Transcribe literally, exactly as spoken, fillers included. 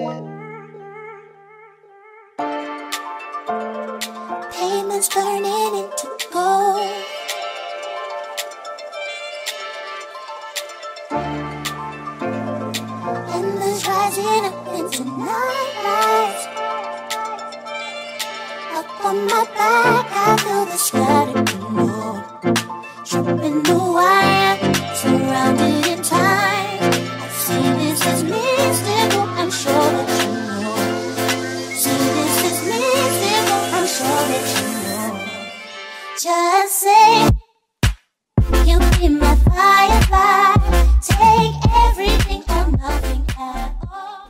Payments turning into gold. And there's rising up into nightlights. Up on my back, I feel the scatter.